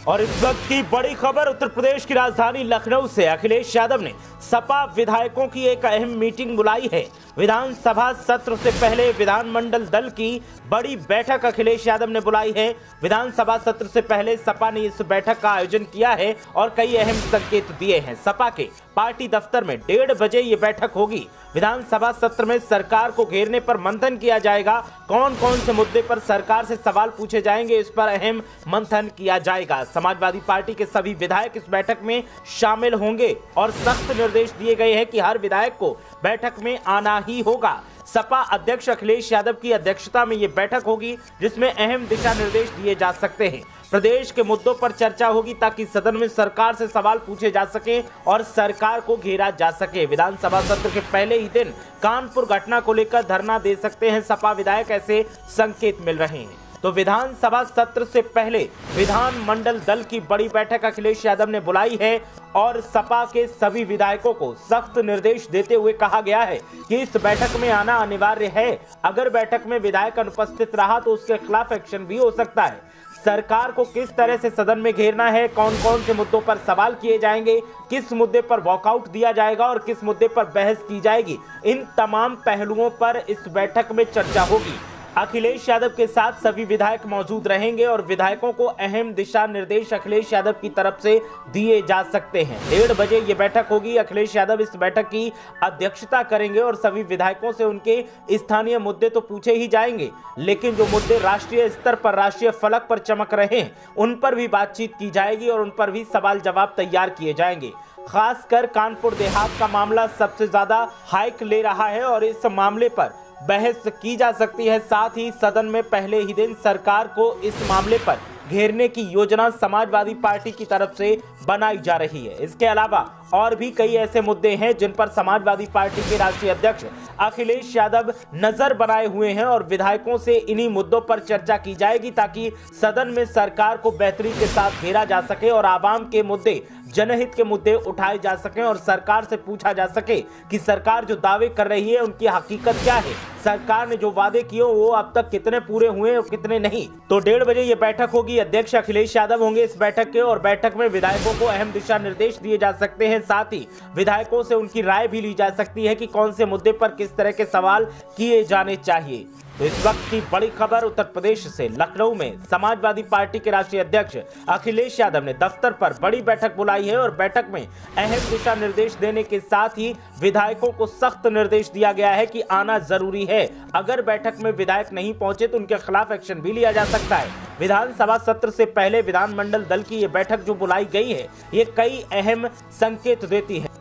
और इस वक्त की बड़ी खबर उत्तर प्रदेश की राजधानी लखनऊ से। अखिलेश यादव ने सपा विधायकों की एक अहम मीटिंग बुलाई है। विधानसभा सत्र से पहले विधानमंडल दल की बड़ी बैठक अखिलेश यादव ने बुलाई है। विधानसभा सत्र से पहले सपा ने इस बैठक का आयोजन किया है और कई अहम संकेत दिए हैं। सपा के पार्टी दफ्तर में 1:30 बजे ये बैठक होगी। विधानसभा सत्र में सरकार को घेरने पर मंथन किया जाएगा। कौन कौन से मुद्दे पर सरकार से सवाल पूछे जाएंगे, इस पर अहम मंथन किया जाएगा। समाजवादी पार्टी के सभी विधायक इस बैठक में शामिल होंगे और सख्त निर्देश दिए गए हैं कि हर विधायक को बैठक में आना ही होगा। सपा अध्यक्ष अखिलेश यादव की अध्यक्षता में ये बैठक होगी, जिसमें अहम दिशा निर्देश दिए जा सकते हैं। प्रदेश के मुद्दों पर चर्चा होगी ताकि सदन में सरकार से सवाल पूछे जा सके और सरकार को घेरा जा सके। विधानसभा सत्र के पहले ही दिन कानपुर घटना को लेकर धरना दे सकते हैं सपा विधायक, ऐसे संकेत मिल रहे हैं। तो विधानसभा सत्र से पहले विधानमंडल दल की बड़ी बैठक अखिलेश यादव ने बुलाई है और सपा के सभी विधायकों को सख्त निर्देश देते हुए कहा गया है कि इस बैठक में आना अनिवार्य है। अगर बैठक में विधायक अनुपस्थित रहा तो उसके खिलाफ एक्शन भी हो सकता है। सरकार को किस तरह से सदन में घेरना है, कौन कौन से मुद्दों पर सवाल किए जाएंगे, किस मुद्दे पर वॉकआउट दिया जाएगा और किस मुद्दे पर बहस की जाएगी, इन तमाम पहलुओं पर इस बैठक में चर्चा होगी। अखिलेश यादव के साथ सभी विधायक मौजूद रहेंगे और विधायकों को अहम दिशा निर्देश अखिलेश यादव की तरफ से दिए जा सकते हैं। 1:30 बजे ये बैठक होगी। अखिलेश यादव इस बैठक की अध्यक्षता करेंगे और सभी विधायकों से उनके स्थानीय मुद्दे तो पूछे ही जाएंगे, लेकिन जो मुद्दे राष्ट्रीय स्तर पर, राष्ट्रीय फलक पर चमक रहे हैं, उन पर भी बातचीत की जाएगी और उन पर भी सवाल जवाब तैयार किए जाएंगे। खासकर कानपुर देहात का मामला सबसे ज्यादा हाइक ले रहा है और इस मामले पर बहस की जा सकती है। साथ ही सदन में पहले ही दिन सरकार को इस मामले पर घेरने की योजना समाजवादी पार्टी की तरफ से बनाई जा रही है। इसके अलावा और भी कई ऐसे मुद्दे हैं जिन पर समाजवादी पार्टी के राष्ट्रीय अध्यक्ष अखिलेश यादव नजर बनाए हुए हैं और विधायकों से इन्हीं मुद्दों पर चर्चा की जाएगी ताकि सदन में सरकार को बेहतरी के साथ घेरा जा सके और आवाम के मुद्दे, जनहित के मुद्दे उठाए जा सके और सरकार से पूछा जा सके कि सरकार जो दावे कर रही है उनकी हकीकत क्या है, सरकार ने जो वादे किए वो अब तक कितने पूरे हुए और कितने नहीं। तो 1:30 बजे ये बैठक होगी। अध्यक्ष अखिलेश यादव होंगे इस बैठक के और बैठक में विधायकों को अहम दिशा निर्देश दिए जा सकते हैं। साथ ही विधायकों से उनकी राय भी ली जा सकती है कि कौन से मुद्दे पर किस तरह के सवाल किए जाने चाहिए। तो इस वक्त की बड़ी खबर उत्तर प्रदेश से। लखनऊ में समाजवादी पार्टी के राष्ट्रीय अध्यक्ष अखिलेश यादव ने दफ्तर पर बड़ी बैठक बुलाई है और बैठक में अहम दिशा निर्देश देने के साथ ही विधायकों को सख्त निर्देश दिया गया है कि आना जरूरी है। अगर बैठक में विधायक नहीं पहुंचे तो उनके खिलाफ एक्शन भी लिया जा सकता है। विधानसभा सत्र से पहले विधानमंडल दल की ये बैठक जो बुलाई गई है, ये कई अहम संकेत देती है।